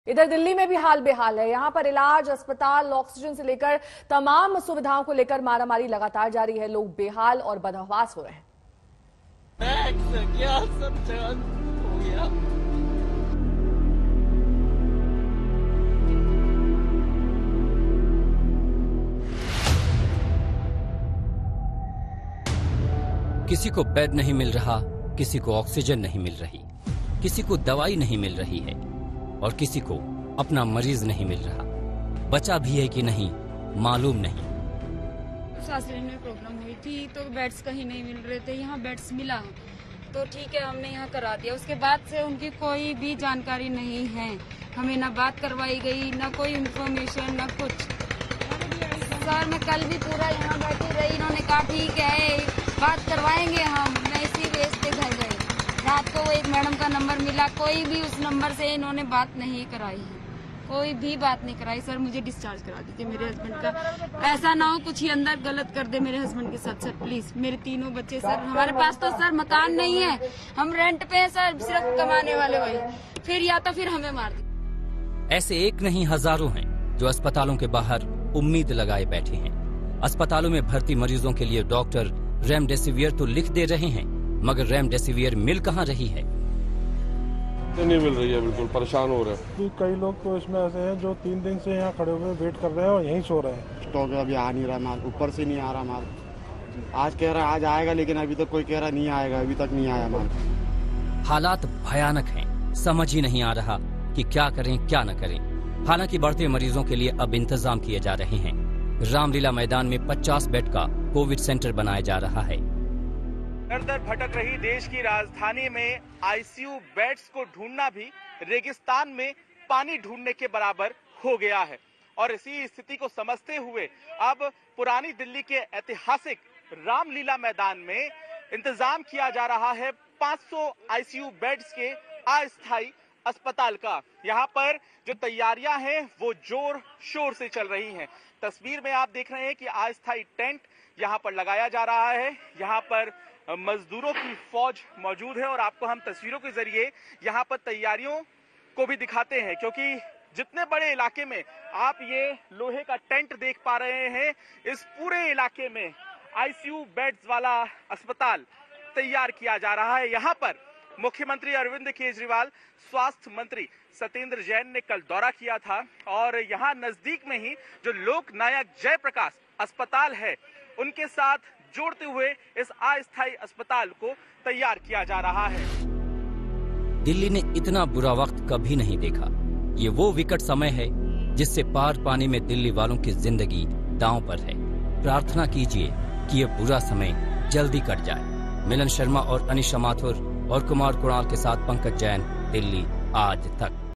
इधर दिल्ली में भी हाल बेहाल है। यहां पर इलाज, अस्पताल, ऑक्सीजन से लेकर तमाम सुविधाओं को लेकर मारामारी लगातार जारी है। लोग बेहाल और बदहवास हो रहे हैं। क्या सब हो गया? किसी को बेड नहीं मिल रहा, किसी को ऑक्सीजन नहीं मिल रही, किसी को दवाई नहीं मिल रही है और किसी को अपना मरीज नहीं मिल रहा। बचा भी है कि नहीं मालूम नहीं। सांस लेने में प्रॉब्लम हुई थी तो बेड्स कहीं नहीं मिल रहे थे। यहाँ बेड्स मिला तो ठीक है, हमने यहाँ करा दिया। उसके बाद से उनकी कोई भी जानकारी नहीं है। हमें ना बात करवाई गई, ना कोई इन्फॉर्मेशन, ना कुछ। सर मैं कल भी पूरा यहाँ बैठी रही, इन्होंने कहा ठीक है बात करवाएंगे हम। मैं इसी बेस पे घर गई। रात को वो एक मैडम का नंबर मिला, कोई भी उस नंबर से इन्होंने बात नहीं कराई है, कोई भी बात नहीं कराई। सर मुझे डिस्चार्ज करा दीजिए मेरे हस्बैंड का। ऐसा ना हो कुछ ही अंदर गलत कर दे मेरे हस्बैंड के साथ। सर प्लीज, मेरे तीनों बच्चे सर, हमारे पास तो सर मकान नहीं है, हम रेंट पे हैं सर, सिर्फ कमाने वाले वही। फिर या तो फिर हमें मार दे। ऐसे एक नहीं हजारों हैं जो अस्पतालों के बाहर उम्मीद लगाए बैठे हैं। अस्पतालों में भर्ती मरीजों के लिए डॉक्टर रेमडेसिवियर तो लिख दे रहे हैं, मगर रेमडेसिवियर मिल कहाँ रही है? नहीं मिल रही है, बिल्कुल परेशान हो रहे हैं। कई लोग तो इसमें ऐसे हैं जो 3 दिन से यहाँ खड़े हुए वेट कर रहे हैं और यहीं सो रहे हैं। स्टॉक अभी आ नहीं रहा माल, ऊपर से नहीं आ रहा माल। आज कह रहा है आज आएगा, लेकिन अभी तक कोई कह रहा नहीं आएगा, अभी तक नहीं आया माल। हालात भयानक हैं, समझ ही नहीं आ रहा कि क्या करें क्या न करें। हालांकि बढ़ते मरीजों के लिए अब इंतजाम किए जा रहे हैं। रामलीला मैदान में 50 बेड का कोविड सेंटर बनाया जा रहा है। दर भटक रही देश की राजधानी में आईसीयू बेड्स को ढूंढना भी रेगिस्तान में पानी ढूंढने के बराबर हो गया है। और इसी स्थिति को समझते हुए अब पुरानी दिल्ली के ऐतिहासिक रामलीला मैदान में इंतजाम किया जा रहा है 500 आईसीयू बेड्स के अस्थायी अस्पताल का। यहाँ पर जो तैयारियां हैं वो जोर शोर से चल रही हैं। तस्वीर में आप देख रहे हैं कि अस्थायी टेंट यहाँ पर लगाया जा रहा है। यहाँ पर मजदूरों की फौज मौजूद है और आपको हम तस्वीरों के जरिए यहाँ पर तैयारियों को भी दिखाते हैं, क्योंकि जितने बड़े इलाके में आप ये लोहे का टेंट देख पा रहे हैं, इस पूरे इलाके में आईसीयू बेड्स वाला अस्पताल तैयार किया जा रहा है। यहाँ पर मुख्यमंत्री अरविंद केजरीवाल, स्वास्थ्य मंत्री सत्येंद्र जैन ने कल दौरा किया था और यहाँ नजदीक में ही जो लोक नायक जयप्रकाश अस्पताल है उनके साथ जोड़ते हुए इस अस्थायी अस्पताल को तैयार किया जा रहा है। दिल्ली ने इतना बुरा वक्त कभी नहीं देखा। ये वो विकट समय है जिससे पार पाने में दिल्ली वालों की जिंदगी दांव पर है। प्रार्थना कीजिए कि ये बुरा समय जल्दी कट जाए। मिलन शर्मा और अनिशा माथुर और कुमार कुणाल के साथ पंकज जैन, दिल्ली आज तक।